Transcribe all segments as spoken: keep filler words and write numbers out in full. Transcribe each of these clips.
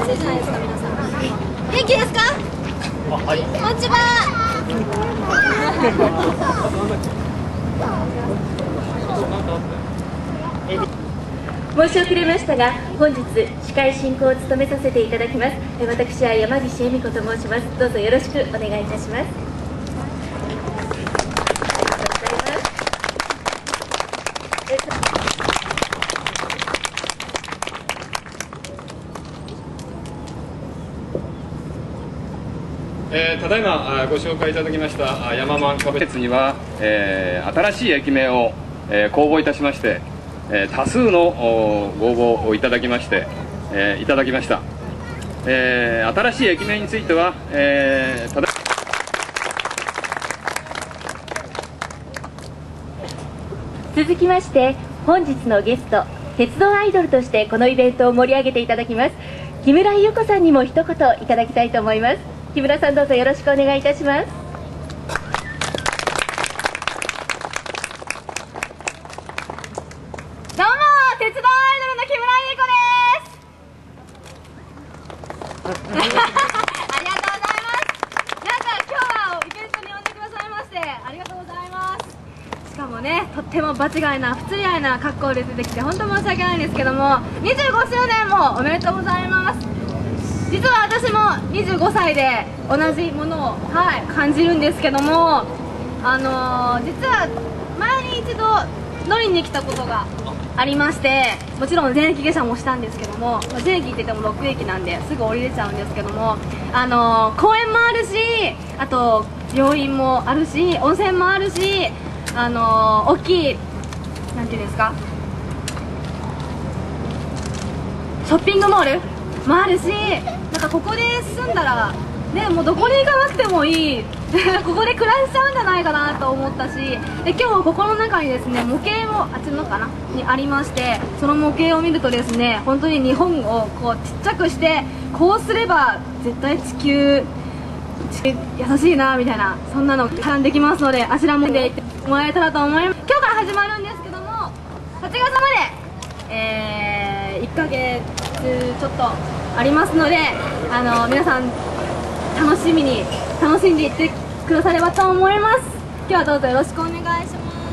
しいじゃないですか、皆さん。元気ですか？はい。こんにちは。 申し遅れましたが、本日司会進行を務めさせていただきます私は山岸恵美子と申します。どうぞよろしくお願いいたします。 えー、ただいまご紹介いただきましたヤママン株列には、えー、新しい駅名を、えー、公募いたしまして、えー、多数のご応募をいただきまして、えー、いただきました、えー、新しい駅名については、えー、ただ続きまして本日のゲスト、鉄道アイドルとしてこのイベントを盛り上げていただきます木村優子さんにも一言いただきたいと思います。木村さん、どうぞよろしくお願いいたします。 どうも、鉄道アイドルの木村優子です。ありがとうございます。なんか今日はイベントに呼んでくださいましてありがとうございます。しかもね、とっても場違いな不釣り合いな格好で出てきて本当申し訳ないんですけども、にじゅうごしゅうねんもおめでとうございます。実は私もにじゅうごさいで同じものを、はい、感じるんですけども、あのー、実は前に一度乗りに来たことがありまして、もちろん全駅下車もしたんですけども、全駅って言ってもろくえきなんですぐ降りれちゃうんですけども、あのー、公園もあるし、あと病院もあるし、温泉もあるし、あのー、大きいなんていうんですか、ショッピングモールもあるし、なんかここで住んだらね、もうどこに行かなくてもいいここで暮らしちゃうんじゃないかなと思ったし、で今日ここの中にですね模型もあっちのかなにありまして、その模型を見るとですね、本当に日本をこうちっちゃくして、こうすれば絶対地球地球優しいなみたいな、そんなの絡んできますので、あちらも見ていってもらえたらと思います。今日から始まるんですけども、はちがつまで、えー、いっかげつちょっとありますので、あの皆さん楽しみに楽しんでいってくださればと思います。今日はどうぞよろしくお願いします。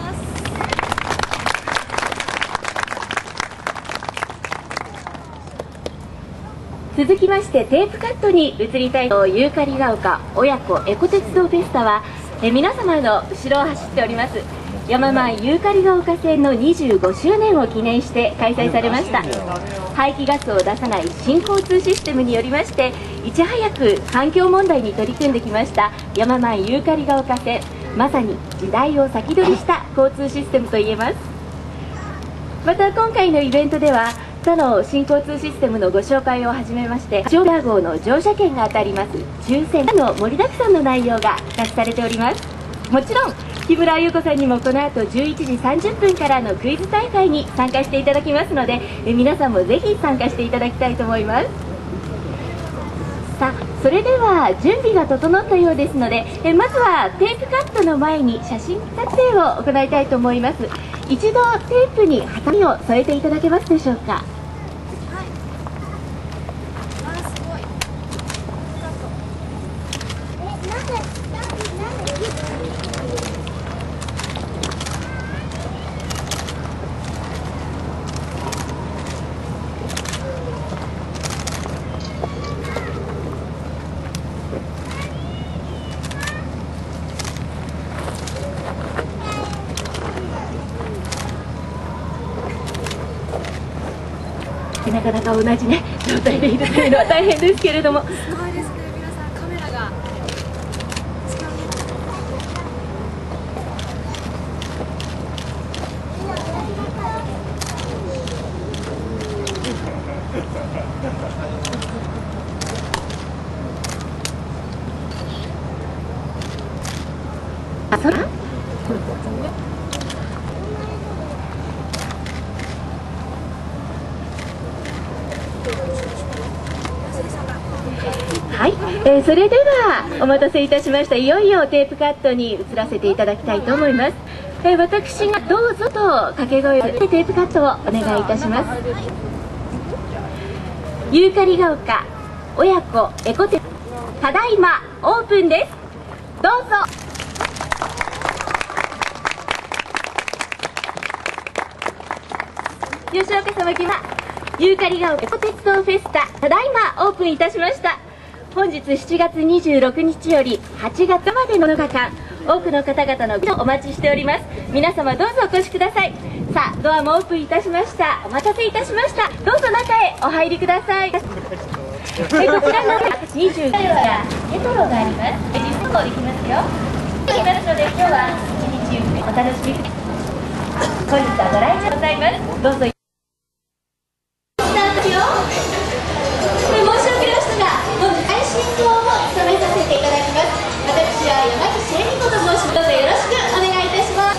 続きましてテープカットに移りたいと、ユーカリが丘親子エコ鉄道フェスタはえ皆様の後ろを走っておりますヤママンユーカリが丘線のにじゅうごしゅうねんを記念して開催されました。排気ガスを出さない新交通システムによりまして、いち早く環境問題に取り組んできましたヤママンユーカリが丘線、まさに時代を先取りした交通システムといえます。また今回のイベントでは他の新交通システムのご紹介をはじめまして、乗車号の乗車券が当たります抽選の盛りだくさんの内容が出しされております。もちろん木村優子さんにもこの後じゅういちじさんじゅっぷんからのクイズ大会に参加していただきますので、え皆さんもぜひ参加していただきたいと思います。さあ、それでは準備が整ったようですので、えまずはテープカットの前に写真撮影を行いたいと思います。一度テープにハサミを添えていただけますでしょうか。なかなか同じね状態でいるというのは大変ですけれども、 すごいですね、皆さんカメラが近づいてあ、そらはい、えー、それではお待たせいたしました。いよいよテープカットに移らせていただきたいと思います。えー、私がどうぞと掛け声でテープカットをお願いいたします。ユーカリが丘親子エコ鉄ただいまオープンです。どうぞ。吉岡様きまユーカリが丘エコ鉄道フェスタただいまオープンいたしました。本日しちがつにじゅうろくにちよりはちがつまでののかかん、多くの方々のごお待ちしております。皆様どうぞお越しください。さあドアもオープンいたしました。お待たせいたしました。どうぞ中へお入りください。えこちらのにじゅうごやレトロがあります。実装できますよ。できますので今日は一日ゆっくりお楽しみください。本日はご来場ございます。どうぞ。スタートよ。これ申し遅れましたが、本日配信等も務めさせていただきます。私は山岸恵美子と申します。どうぞよろしくお願いいたします。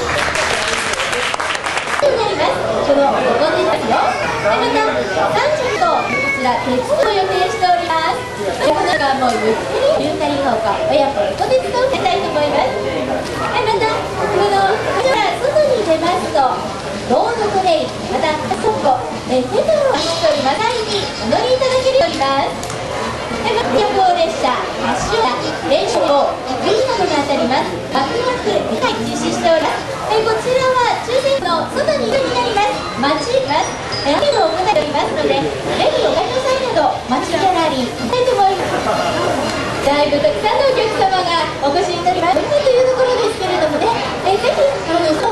になります。このここにいますよ。でまたさんじとこちら鉄道を予定しております。この間もゆっくりユーカリが丘親子エコ鉄道を受けたいと思います。でまたこのから外に出ますとロードトレイン、またそこえフェトロを走っております。にお乗りいただけるようになります。でまた夜行列車発祥や電車をグリーンなどが当たります。バックバックにかい実施しております。えこちらは抽選の外にいるになります。待ちますえアケドを行っておりますので、ぜひお買いなさいなど待ちギャラリーしたいと思います。だいぶたくさんのお客様がお越しいただきますというところですけれどもね、えぜひあの